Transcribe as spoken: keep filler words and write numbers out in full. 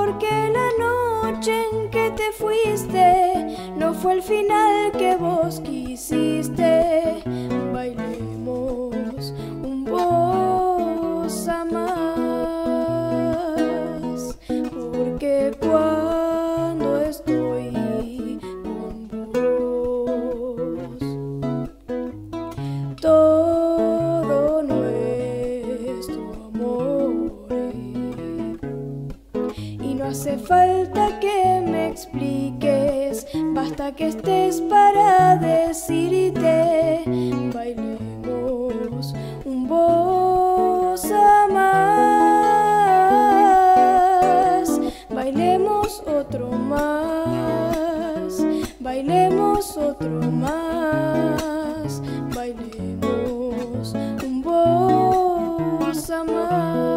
porque la noche en que te fuiste no fue el final que vos quisiste. Bailemos un bossa más, porque cuando estoy con vos todo nuestro amor, y no hace falta que me expliques, basta que estés para decirte. Bailemos un bossa más, bailemos otro más, bailemos otro más, bailemos un bossa más.